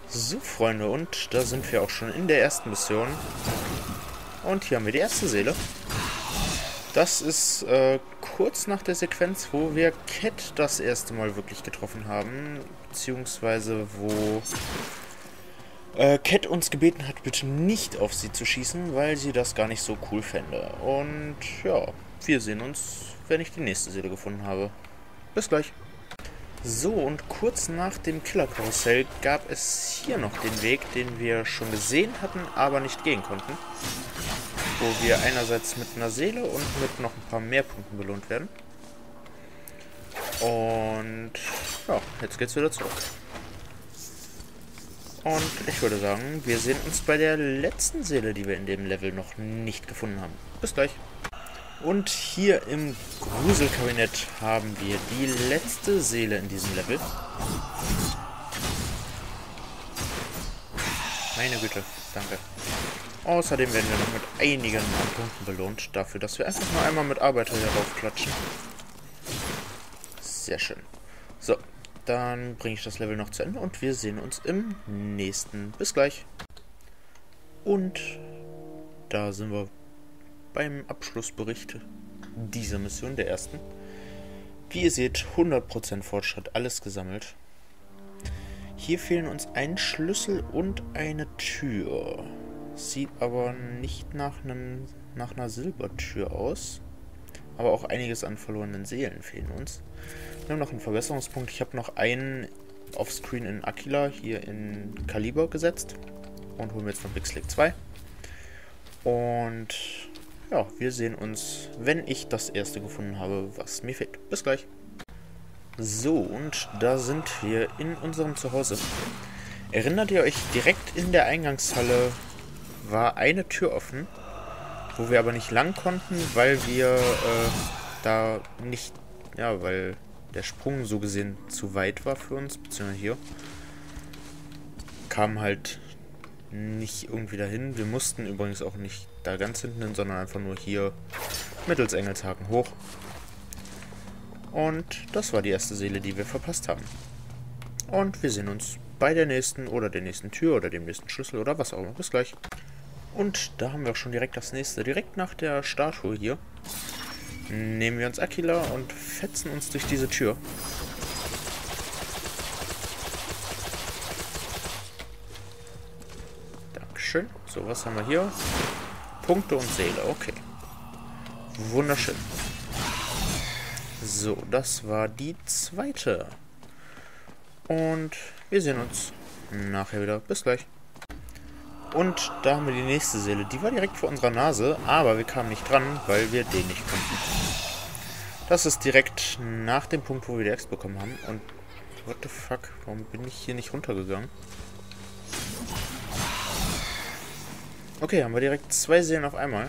So, Freunde, und da sind wir auch schon in der ersten Mission. Und hier haben wir die erste Seele. Das ist kurz nach der Sequenz, wo wir Cat das erste Mal wirklich getroffen haben. Beziehungsweise wo Cat uns gebeten hat, bitte nicht auf sie zu schießen, weil sie das gar nicht so cool fände. Und ja, wir sehen uns, wenn ich die nächste Seele gefunden habe. Bis gleich. So, und kurz nach dem Killerkarussell gab es hier noch den Weg, den wir schon gesehen hatten, aber nicht gehen konnten. Wo wir einerseits mit einer Seele und mit noch ein paar mehr Punkten belohnt werden. Und ja, jetzt geht's wieder zurück. Und ich würde sagen, wir sehen uns bei der letzten Seele, die wir in dem Level noch nicht gefunden haben. Bis gleich. Und hier im Gruselkabinett haben wir die letzte Seele in diesem Level. Meine Güte, danke. Außerdem werden wir noch mit einigen Punkten belohnt, dafür, dass wir einfach nur einmal mit Arbeiter hier raufklatschen. Sehr schön. So, dann bringe ich das Level noch zu Ende und wir sehen uns im nächsten. Bis gleich. Und da sind wir beim Abschlussbericht dieser Mission, der ersten. Wie ihr seht, 100% Fortschritt, alles gesammelt. Hier fehlen uns ein Schlüssel und eine Tür. Sieht aber nicht nach einer Silbertür aus. Aber auch einiges an verlorenen Seelen fehlen uns. Wir haben noch einen Verbesserungspunkt. Ich habe noch einen Offscreen in Aquila hier in Kaliber gesetzt. Und holen wir jetzt noch Big Slick 2. Und ja, wir sehen uns, wenn ich das erste gefunden habe, was mir fehlt. Bis gleich. So, und da sind wir in unserem Zuhause. Erinnert ihr euch, direkt in der Eingangshalle war eine Tür offen, wo wir aber nicht lang konnten, weil wir da nicht, ja, weil der Sprung so gesehen zu weit war für uns, beziehungsweise hier. Kam halt nicht irgendwie dahin. Wir mussten übrigens auch nicht da ganz hinten hin, sondern einfach nur hier mittels Engelshaken hoch. Und das war die erste Seele, die wir verpasst haben. Und wir sehen uns bei der nächsten oder der nächsten Tür oder dem nächsten Schlüssel oder was auch immer. Bis gleich. Und da haben wir auch schon direkt das nächste. Direkt nach der Statue hier nehmen wir uns Aquila und fetzen uns durch diese Tür. Dankeschön. So, was haben wir hier? Punkte und Seele, okay. Wunderschön. So, das war die zweite. Und wir sehen uns nachher wieder. Bis gleich. Und da haben wir die nächste Seele. Die war direkt vor unserer Nase, aber wir kamen nicht dran, weil wir den nicht konnten. Das ist direkt nach dem Punkt, wo wir die Ex bekommen haben. Und what the fuck, warum bin ich hier nicht runtergegangen? Okay, haben wir direkt zwei Seelen auf einmal.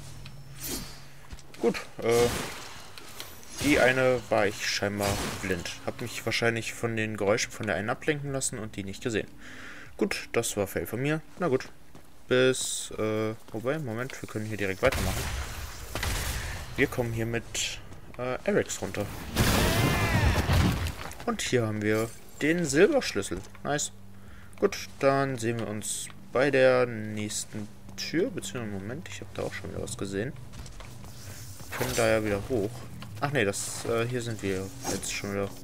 Gut, die eine war ich scheinbar blind. Hab mich wahrscheinlich von den Geräuschen von der einen ablenken lassen und die nicht gesehen. Gut, das war Fail von mir. Na gut. Bis, wobei, Moment, wir können hier direkt weitermachen. Wir kommen hier mit Erics runter. Und hier haben wir den Silberschlüssel. Nice. Gut, dann sehen wir uns bei der nächsten Tür, beziehungsweise Moment, ich habe da auch schon wieder was gesehen. Wir können da ja wieder hoch. Ach nee, das, hier sind wir jetzt schon wieder.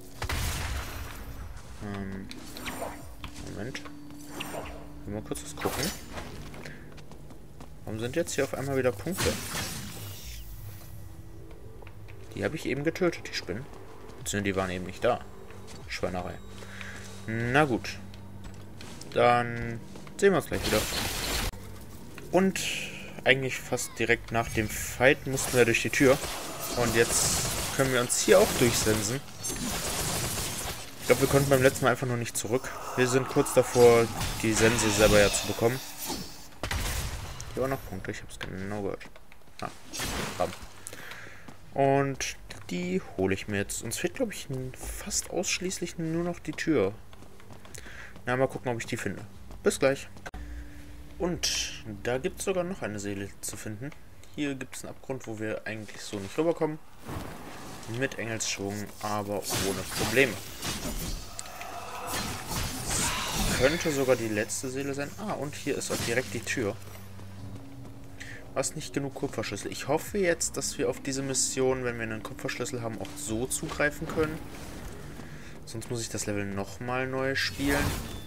Moment. Mal kurz was gucken. Warum sind jetzt hier auf einmal wieder Punkte? Die habe ich eben getötet, die Spinnen. Beziehungsweise die waren eben nicht da. Schweinerei. Na gut. Dann sehen wir uns gleich wieder. Und eigentlich fast direkt nach dem Fight mussten wir durch die Tür. Und jetzt können wir uns hier auch durchsensen. Ich glaube, wir konnten beim letzten Mal einfach nur nicht zurück. Wir sind kurz davor, die Sense selber ja zu bekommen. Hier waren noch Punkte, ich habe es genau gehört. Ah, bam. Und die hole ich mir jetzt. Uns fehlt, glaube ich, fast ausschließlich nur noch die Tür. Na, mal gucken, ob ich die finde. Bis gleich. Und da gibt es sogar noch eine Seele zu finden. Hier gibt es einen Abgrund, wo wir eigentlich so nicht rüberkommen. Mit Engelsschwung, aber ohne Probleme. könnte sogar die letzte Seele sein. Ah, und hier ist auch direkt die Tür. Was nicht genug Kupferschlüssel. Ich hoffe jetzt, dass wir auf diese Mission, wenn wir einen Kupferschlüssel haben, auch so zugreifen können. Sonst muss ich das Level nochmal neu spielen.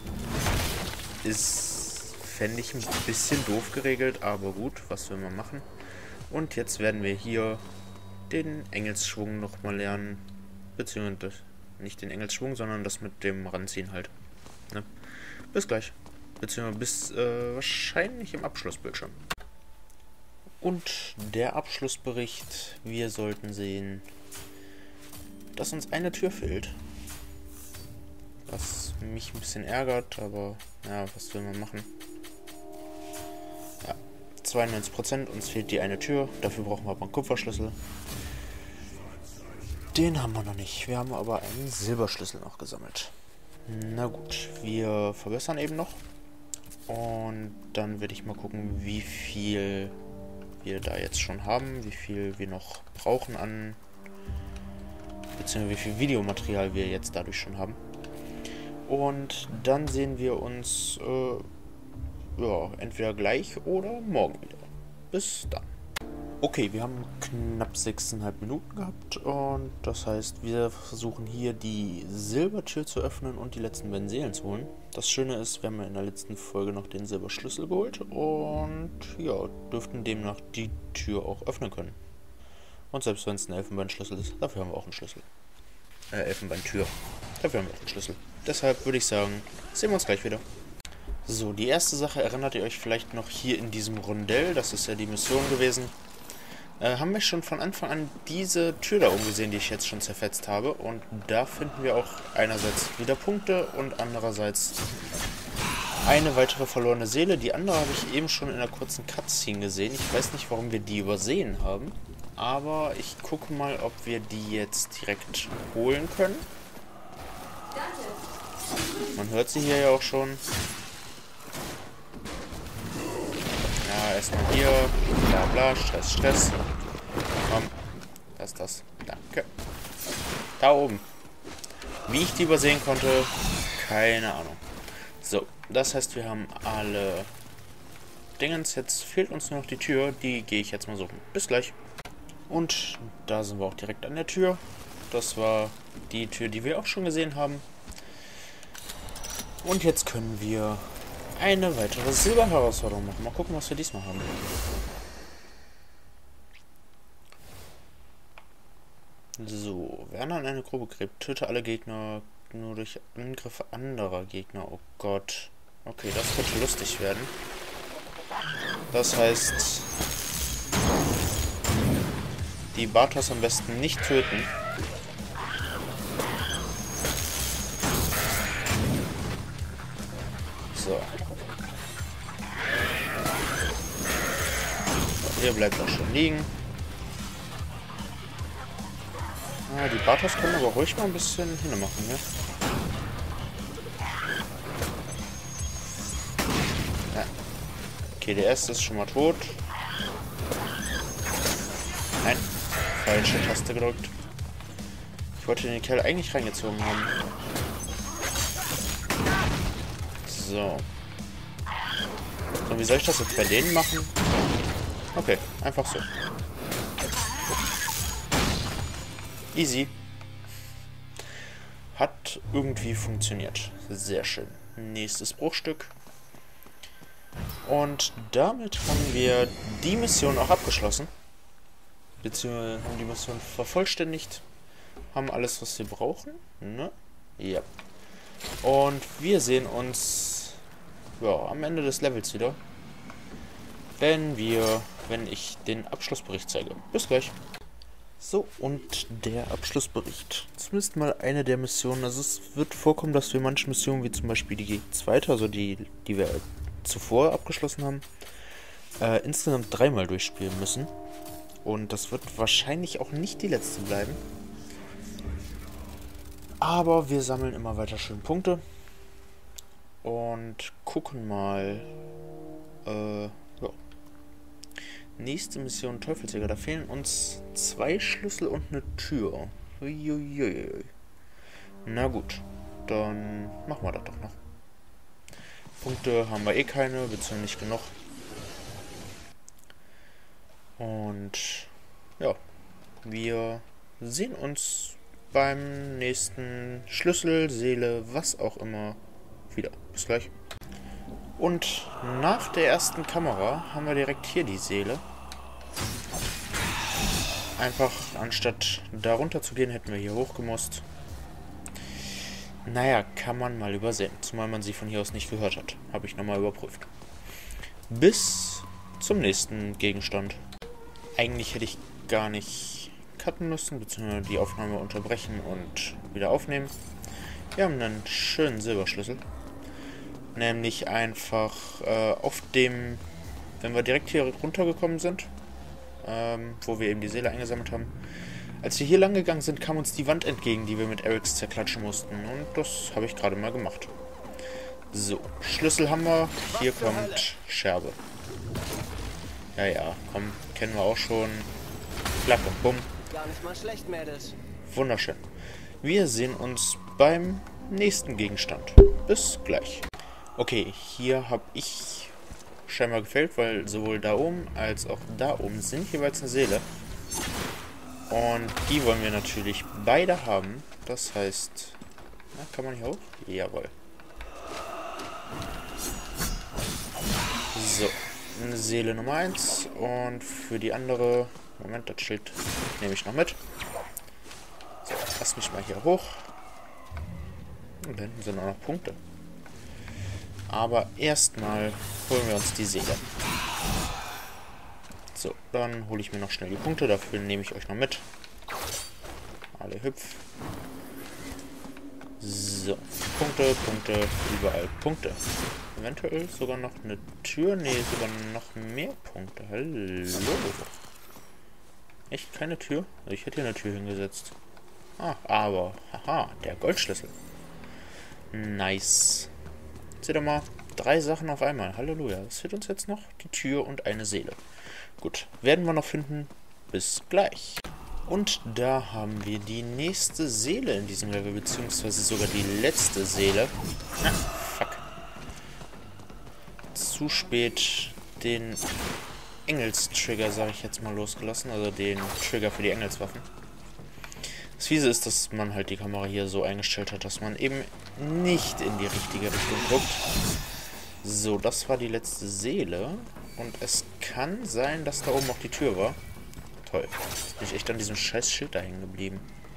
Fände ich ein bisschen doof geregelt, aber gut, was will man machen. Und jetzt werden wir hier den Engelsschwung nochmal lernen. Beziehungsweise nicht den Engelsschwung, sondern das mit dem Ranziehen halt. Ne? Bis gleich. Beziehungsweise bis wahrscheinlich im Abschlussbildschirm. Und der Abschlussbericht. Wir sollten sehen, dass uns eine Tür fehlt. Was mich ein bisschen ärgert, aber ja, was will man machen? Ja, 92%, uns fehlt die eine Tür. Dafür brauchen wir aber einen Kupferschlüssel. Den haben wir noch nicht. Wir haben aber einen Silberschlüssel noch gesammelt. Na gut, wir verbessern eben noch. Und dann werde ich mal gucken, wie viel wir da jetzt schon haben, wie viel wir noch brauchen an, beziehungsweise wie viel Videomaterial wir jetzt dadurch schon haben. Und dann sehen wir uns ja, entweder gleich oder morgen wieder. Bis dann. Okay, wir haben knapp 6,5 Minuten gehabt und das heißt, wir versuchen hier die Silbertür zu öffnen und die letzten beiden Seelen zu holen. Das Schöne ist, wir haben in der letzten Folge noch den Silberschlüssel geholt und ja, dürften demnach die Tür auch öffnen können. Und selbst wenn es ein Elfenbeinschlüssel ist, dafür haben wir auch einen Schlüssel. Elfenbeintür. Dafür haben wir auch einen Schlüssel. Deshalb würde ich sagen, sehen wir uns gleich wieder. So, die erste Sache erinnert ihr euch vielleicht noch hier in diesem Rondell, das ist ja die Mission gewesen. Haben wir schon von Anfang an diese Tür da oben gesehen, die ich jetzt schon zerfetzt habe. Und da finden wir auch einerseits wieder Punkte und andererseits eine weitere verlorene Seele. Die andere habe ich eben schon in einer kurzen Cutscene gesehen. Ich weiß nicht, warum wir die übersehen haben. Aber ich gucke mal, ob wir die jetzt direkt holen können. Man hört sie hier ja auch schon. Ja, erstmal hier. Bla bla, Stress, Stress. Komm. Was ist das? Danke. Da oben. Wie ich die übersehen konnte, keine Ahnung. So, das heißt, wir haben alle Dingens. Jetzt fehlt uns nur noch die Tür. Die gehe ich jetzt mal suchen. Bis gleich. Und da sind wir auch direkt an der Tür. Das war die Tür, die wir auch schon gesehen haben. Und jetzt können wir eine weitere Silberherausforderung machen. Mal gucken, was wir diesmal haben. So, wer an eine Grube gräbt, töte alle Gegner nur durch Angriffe anderer Gegner. Oh Gott. Okay, das könnte lustig werden. Das heißt, die Bartos am besten nicht töten. So. Hier bleibt auch schon liegen. Ah, die Bartos können aber ruhig mal ein bisschen hinmachen, ne? Ja. Okay, der erste ist schon mal tot. Nein, falsche Taste gedrückt. Ich wollte den Kerl eigentlich reingezogen haben. So. So, wie soll ich das jetzt bei denen machen? Okay, einfach so. Easy. Hat irgendwie funktioniert. Sehr schön. Nächstes Bruchstück. Und damit haben wir die Mission auch abgeschlossen. Beziehungsweise haben die Mission vervollständigt. Haben alles, was wir brauchen. Ne? Ja. Und wir sehen uns ja, am Ende des Levels wieder. Wenn ich den Abschlussbericht zeige. Bis gleich. So, und der Abschlussbericht. Zumindest mal eine der Missionen. Also es wird vorkommen, dass wir manche Missionen, wie zum Beispiel die zweite, also die wir zuvor abgeschlossen haben, insgesamt 3-mal durchspielen müssen. Und das wird wahrscheinlich auch nicht die letzte bleiben. Aber wir sammeln immer weiter schön Punkte. Und gucken mal. Ja. Nächste Mission Teufelsjäger. Da fehlen uns 2 Schlüssel und eine Tür. Uiuiui. Na gut. Dann machen wir das doch noch. Punkte haben wir eh keine, beziehungsweise nicht genug. Und ja, wir sehen uns beim nächsten Schlüssel, Seele, was auch immer wieder. Bis gleich. Und nach der ersten Kamera haben wir direkt hier die Seele. Einfach, anstatt da runter zu gehen, hätten wir hier hochgemusst. Naja, kann man mal übersehen. Zumal man sie von hier aus nicht gehört hat. Habe ich nochmal überprüft. Bis zum nächsten Gegenstand. Eigentlich hätte ich gar nicht cutten müssen, beziehungsweise die Aufnahme unterbrechen und wieder aufnehmen. Wir haben einen schönen Silberschlüssel. Nämlich einfach auf dem, wenn wir direkt hier runtergekommen sind, wo wir eben die Seele eingesammelt haben. Als wir hier lang gegangen sind, kam uns die Wand entgegen, die wir mit Erics zerklatschen mussten. Und das habe ich gerade mal gemacht. So, Schlüssel haben wir. Hier kommt Scherbe. Ja, ja, komm, kennen wir auch schon. Klack und bumm. Gar nicht mal schlecht, Mädels. Wunderschön. Wir sehen uns beim nächsten Gegenstand. Bis gleich. Okay, hier habe ich scheinbar gefällt, weil sowohl da oben als auch da oben sind jeweils eine Seele. Und die wollen wir natürlich beide haben. Das heißt, na, kann man hier hoch? Jawohl. So, eine Seele Nummer 1. Und für die andere, Moment, das Schild nehme ich noch mit. So, lass mich mal hier hoch. Und da hinten sind auch noch Punkte. Aber erstmal holen wir uns die Seele. So, dann hole ich mir noch schnell die Punkte. Dafür nehme ich euch noch mit. Alle hüpf. So, Punkte, Punkte, überall Punkte. Eventuell sogar noch eine Tür. Ne, sogar noch mehr Punkte. Hallo. Echt keine Tür? Ich hätte hier eine Tür hingesetzt. Ah, aber, haha, der Goldschlüssel. Nice. Seht ihr mal, 3 Sachen auf einmal. Halleluja. Was fehlt uns jetzt noch? Die Tür und eine Seele. Gut, werden wir noch finden. Bis gleich. Und da haben wir die nächste Seele in diesem Level, beziehungsweise sogar die letzte Seele. Ah, fuck. Zu spät den Engelstrigger, sage ich jetzt mal, losgelassen. Also den Trigger für die Engelswaffen. Das Fiese ist, dass man halt die Kamera hier so eingestellt hat, dass man eben nicht in die richtige Richtung guckt. So, das war die letzte Seele. Und es kann sein, dass da oben auch die Tür war. Toll. Jetzt bin ich echt an diesem scheiß Schild da hängen geblieben.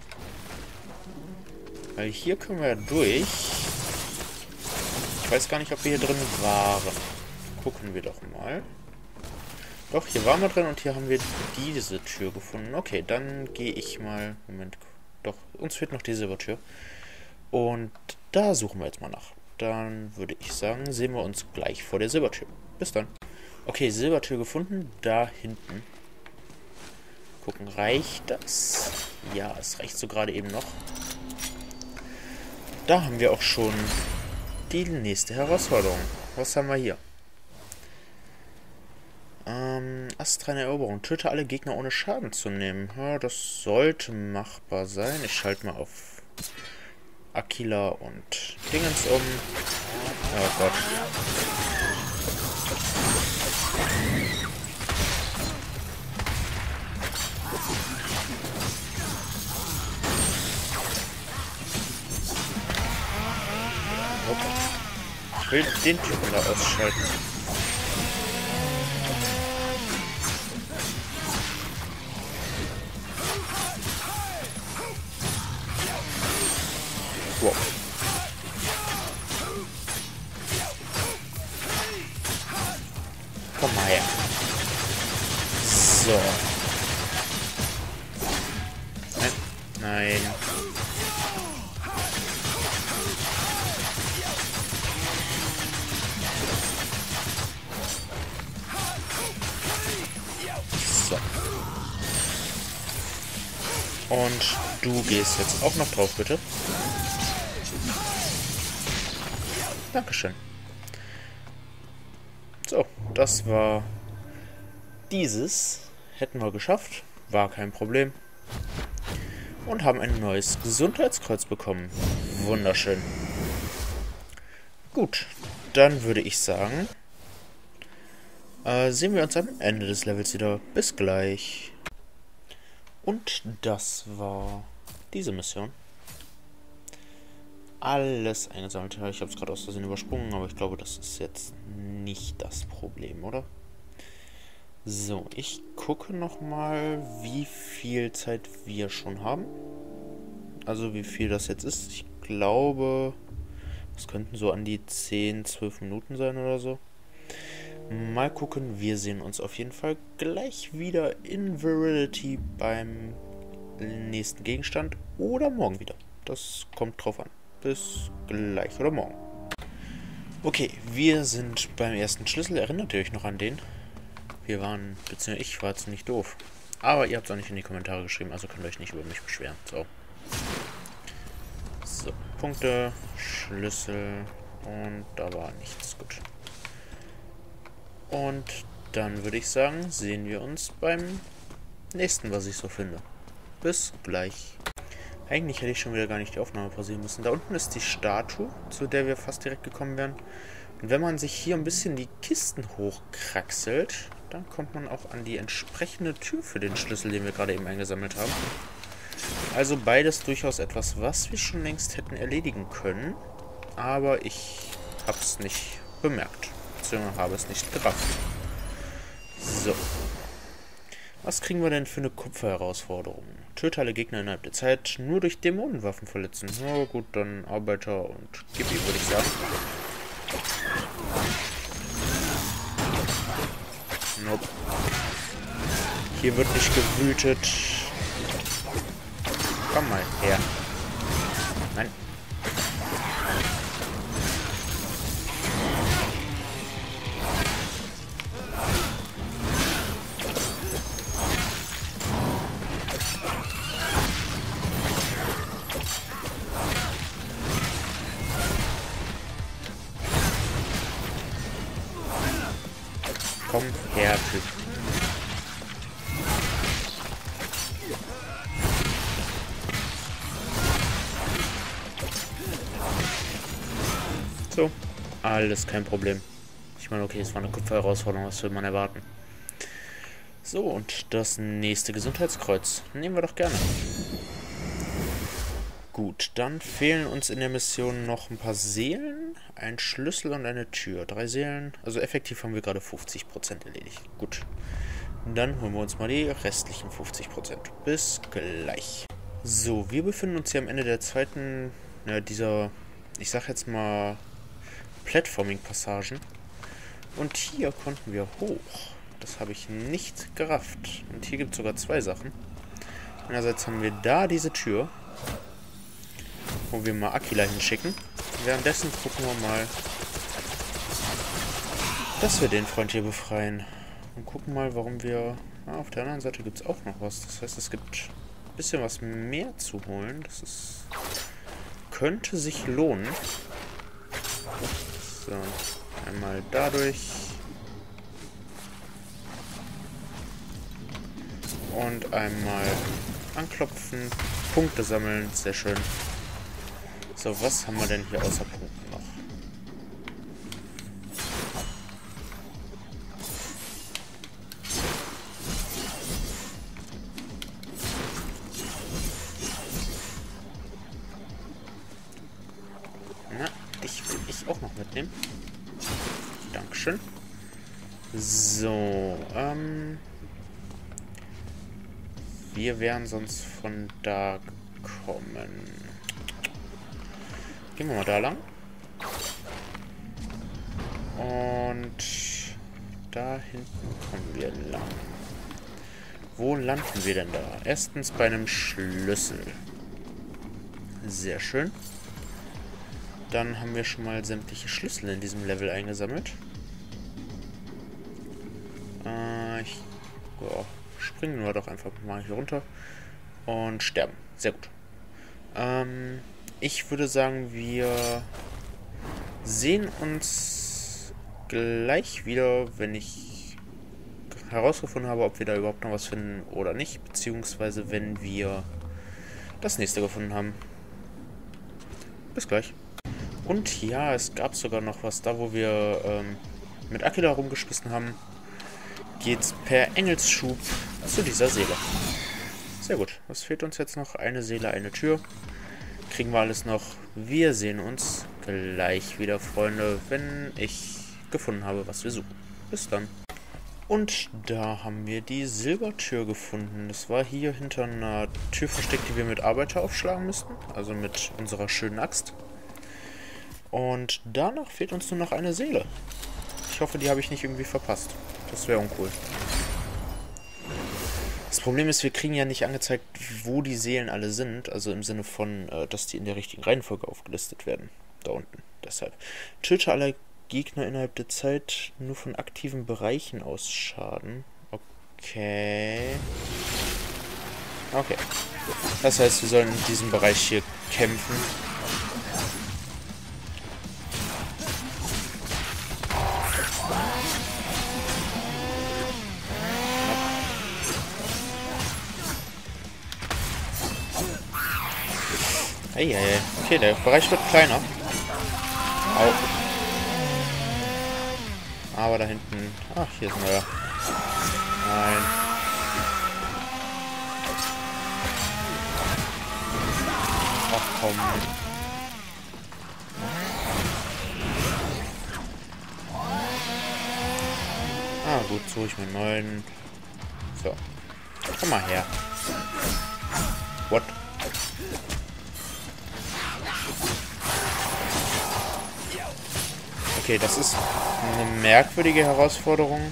Weil hier können wir ja durch. Ich weiß gar nicht, ob wir hier drin waren. Gucken wir doch mal. Doch, hier waren wir drin und hier haben wir diese Tür gefunden. Okay, dann gehe ich mal... Moment. Doch, uns fehlt noch die Silbertür. Und da suchen wir jetzt mal nach. Dann würde ich sagen, sehen wir uns gleich vor der Silbertür. Bis dann. Okay, Silbertür gefunden. Da hinten. Gucken, reicht das? Ja, es reicht so gerade eben noch. Da haben wir auch schon die nächste Herausforderung. Was haben wir hier? Astreine Eroberung. Töte alle Gegner ohne Schaden zu nehmen. Ja, das sollte machbar sein. Ich schalte mal auf Aquila und Dingens um. Oh Gott. Okay. Ich will den Typen da ausschalten. Wow. Komm mal her. So. Nein. Nein. So. Und du gehst jetzt auch noch drauf, bitte. Dankeschön. So, das war dieses. Hätten wir geschafft. War kein Problem. Und haben ein neues Gesundheitskreuz bekommen. Wunderschön. Gut. dann würde ich sagen, sehen wir uns am Ende des Levels wieder. Bis gleich. Und das war diese Mission. Alles eingesammelt. Ja, ich habe es gerade aus Versehen übersprungen, aber ich glaube, das ist jetzt nicht das Problem, oder? So, ich gucke nochmal, wie viel Zeit wir schon haben. Also wie viel das jetzt ist. Ich glaube, das könnten so an die 10, 12 Minuten sein oder so. Mal gucken, wir sehen uns auf jeden Fall gleich wieder in Virility beim nächsten Gegenstand oder morgen wieder. Das kommt drauf an. Bis gleich oder morgen. Okay, wir sind beim ersten Schlüssel. Erinnert ihr euch noch an den? Wir waren, beziehungsweise ich war jetzt nicht doof. Aber ihr habt es auch nicht in die Kommentare geschrieben, also könnt ihr euch nicht über mich beschweren. So, Punkte, Schlüssel und da war nichts. Gut. Und dann würde ich sagen, sehen wir uns beim nächsten, was ich so finde. Bis gleich. Eigentlich hätte ich schon wieder gar nicht die Aufnahme pausieren müssen. Da unten ist die Statue, zu der wir fast direkt gekommen wären. Und wenn man sich hier ein bisschen die Kisten hochkraxelt, dann kommt man auch an die entsprechende Tür für den Schlüssel, den wir gerade eben eingesammelt haben. Also beides durchaus etwas, was wir schon längst hätten erledigen können. Aber ich habe es nicht bemerkt. Beziehungsweise habe es nicht gerafft. So. Was kriegen wir denn für eine Kupferherausforderung? Töte alle Gegner innerhalb der Zeit nur durch Dämonenwaffen verletzen. Na gut, dann Arbeiter und gib ihm, würde ich sagen. Nope. Hier wird nicht gewütet. Komm mal her. Nein. Komm her, Typ. So, alles kein Problem. Ich meine, okay, es war eine Kupferherausforderung, was will man erwarten? So, und das nächste Gesundheitskreuz. Nehmen wir doch gerne. Gut, dann fehlen uns in der Mission noch ein paar Seelen, ein Schlüssel und eine Tür. 3 Seelen, also effektiv haben wir gerade 50% erledigt. Gut, dann holen wir uns mal die restlichen 50%. Bis gleich. So, wir befinden uns hier am Ende der zweiten, dieser, ich sag jetzt mal, Platforming-Passagen. Und hier konnten wir hoch. Das habe ich nicht gerafft. Und hier gibt es sogar 2 Sachen. Einerseits haben wir da diese Tür, wo wir mal Aquila hinschicken. Währenddessen gucken wir mal, dass wir den Freund hier befreien. Und gucken mal, warum wir... auf der anderen Seite gibt es auch noch was. Das heißt, es gibt ein bisschen was mehr zu holen. Das ist... könnte sich lohnen. So, einmal dadurch. Und einmal anklopfen. Punkte sammeln. Sehr schön. So, was haben wir denn hier außer Punkten noch? Na, dich will ich auch noch mitnehmen. Dankeschön. So, wir wären sonst von da gekommen. Gehen wir mal da lang. Und da hinten kommen wir lang. Wo landen wir denn da? Erstens bei einem Schlüssel. Sehr schön. Dann haben wir schon mal sämtliche Schlüssel in diesem Level eingesammelt. Springen wir doch einfach mal hier runter. Und sterben. Sehr gut. Ich würde sagen, wir sehen uns gleich wieder, wenn ich herausgefunden habe, ob wir da überhaupt noch was finden oder nicht. Beziehungsweise, wenn wir das nächste gefunden haben. Bis gleich. Und ja, es gab sogar noch was. Da, wo wir mit Aquila rumgeschmissen haben, geht's per Engelsschub zu dieser Seele. Sehr gut. Was fehlt uns jetzt noch? Eine Seele, eine Tür. Kriegen wir alles noch. Wir sehen uns gleich wieder, Freunde, wenn ich gefunden habe, was wir suchen. Bis dann. Und da haben wir die Silbertür gefunden. Das war hier hinter einer Tür versteckt, die wir mit Arbeiter aufschlagen müssten. Also mit unserer schönen Axt. Und danach fehlt uns nur noch eine Seele. Ich hoffe, die habe ich nicht irgendwie verpasst. Das wäre uncool. Das Problem ist, wir kriegen ja nicht angezeigt, wo die Seelen alle sind. Also im Sinne von, dass die in der richtigen Reihenfolge aufgelistet werden. Da unten. Deshalb. Töte alle Gegner innerhalb der Zeit nur von aktiven Bereichen aus Schaden. Okay. Okay. Das heißt, wir sollen in diesem Bereich hier kämpfen. Eieiei. Okay, der Bereich wird kleiner. Au. Aber da hinten... Ach, hier ist ein neuer. Nein. Ach komm. Ah, gut, so ich mir einen neuen. So. Komm mal her. What? Okay, das ist eine merkwürdige Herausforderung.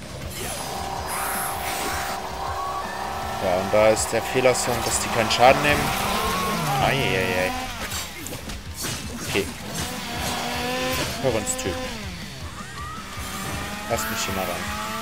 Ja, und da ist der Fehlersound, dass die keinen Schaden nehmen. Eieiei. Okay. Hörens-Typ. Lass mich hier mal ran.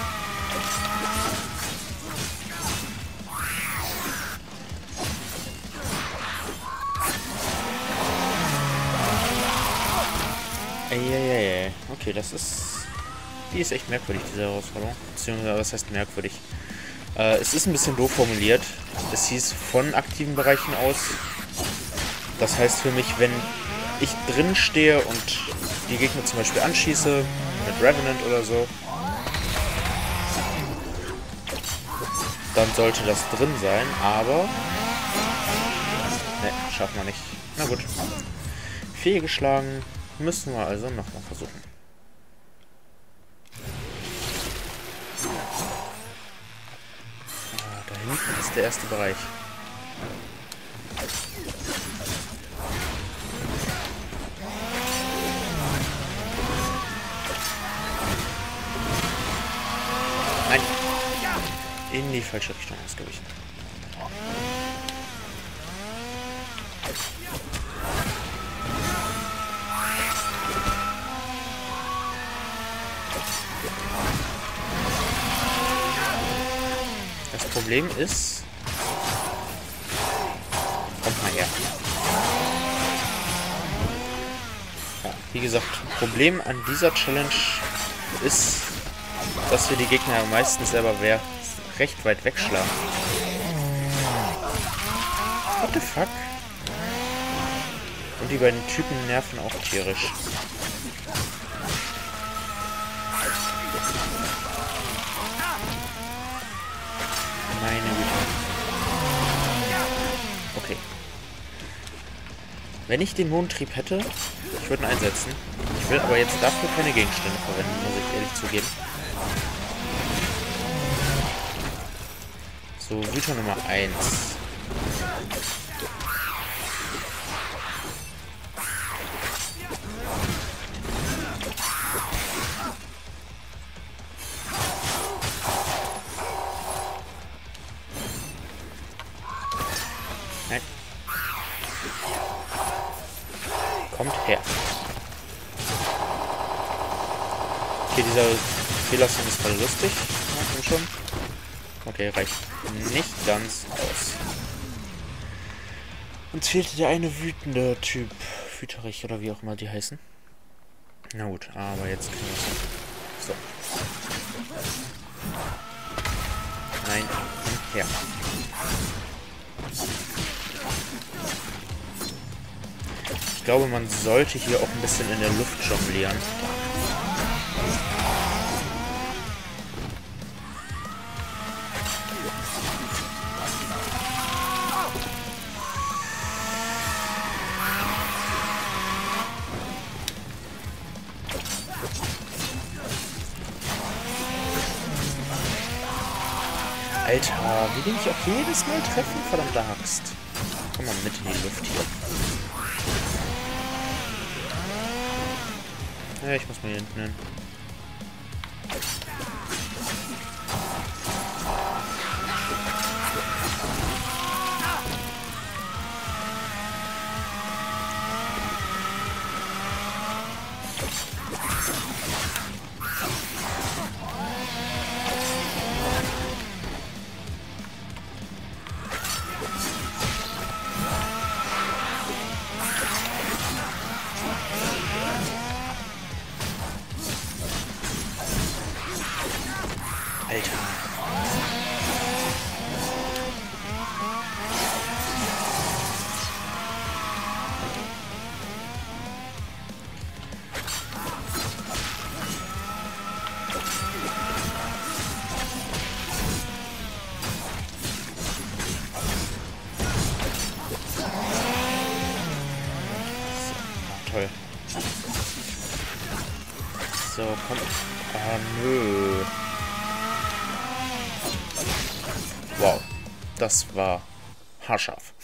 Eieiei. Okay, das ist... Die ist echt merkwürdig, diese Herausforderung. Beziehungsweise, was heißt merkwürdig? Es ist ein bisschen doof formuliert. Es hieß von aktiven Bereichen aus. Das heißt für mich, wenn ich drin stehe und die Gegner zum Beispiel anschieße, mit Revenant oder so, dann sollte das drin sein, aber... Ne, schaffen wir nicht. Na gut. Fehlgeschlagen. Müssen wir also nochmal versuchen. Da hinten ist der erste Bereich. Nein. In die falsche Richtung ausgewichen. Das Problem ist... Kommt mal her. Ja, wie gesagt, Problem an dieser Challenge ist, dass wir die Gegner ja meistens selber recht weit wegschlagen. What the fuck? Und die beiden Typen nerven auch tierisch. Meine Güte. Okay. Wenn ich den Mondtrieb hätte, ich würde ihn einsetzen. Ich will aber jetzt dafür keine Gegenstände verwenden, muss ich ehrlich zugeben. So, Wüter Nummer 1. Nein. Kommt her. Okay, dieser Fehlersound ist voll lustig. Ja, schon. Okay, reicht nicht ganz aus. Uns fehlte der eine wütende Typ. Wüterich oder wie auch immer die heißen. Na gut, aber jetzt kriegen wir es hin. So. Nein, komm her. Ich Ich glaube, man sollte hier auch ein bisschen in der Luft jonglieren. Alter, wie den ich auch jedes Mal treffen, verdammte Axt. Komm mal mit in die Luft hier. Ja, ich muss mal hier hinten hin. Alter. Toll. So, komm. Ah, nö. Wow. Das war haarscharf.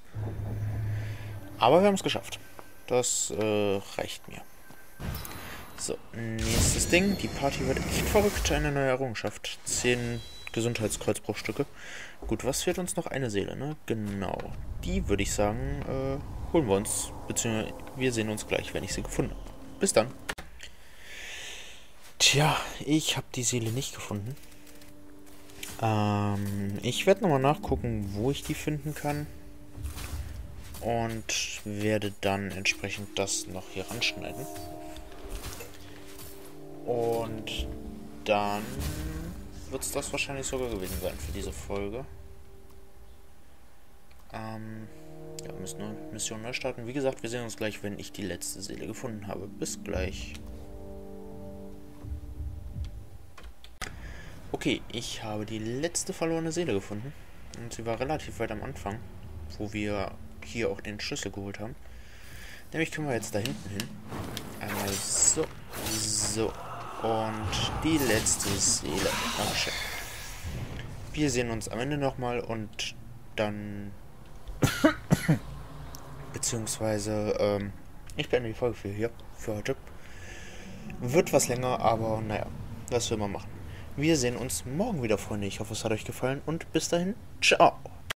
Aber wir haben es geschafft. Das reicht mir. So, nächstes Ding. Die Party wird echt verrückt. Eine neue Errungenschaft. 10 Gesundheitskreuzbruchstücke. Gut, was fehlt uns noch? Eine Seele, ne? Genau. Die, würde ich sagen, holen wir uns. Beziehungsweise wir sehen uns gleich, wenn ich sie gefunden habe. Bis dann. Tja, ich habe die Seele nicht gefunden. Ich werde nochmal nachgucken, wo ich die finden kann. Und werde dann entsprechend das noch hier ranschneiden. Und dann wird es das wahrscheinlich sogar gewesen sein für diese Folge. Ja, wir müssen eine Mission neu starten. Wie gesagt, wir sehen uns gleich, wenn ich die letzte Seele gefunden habe. Bis gleich. Okay, ich habe die letzte verlorene Seele gefunden. Und sie war relativ weit am Anfang, wo wir hier auch den Schlüssel geholt haben. Nämlich können wir jetzt da hinten hin. Einmal so, so. Und die letzte Seele. Dankeschön. Wir sehen uns am Ende nochmal und dann... beziehungsweise, ich beende die Folge für heute. Wird was länger, aber naja, was will man machen. Wir sehen uns morgen wieder, Freunde. Ich hoffe, es hat euch gefallen und bis dahin, ciao.